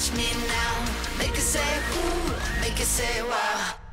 touch me now. Make it say ooh, make it say wow.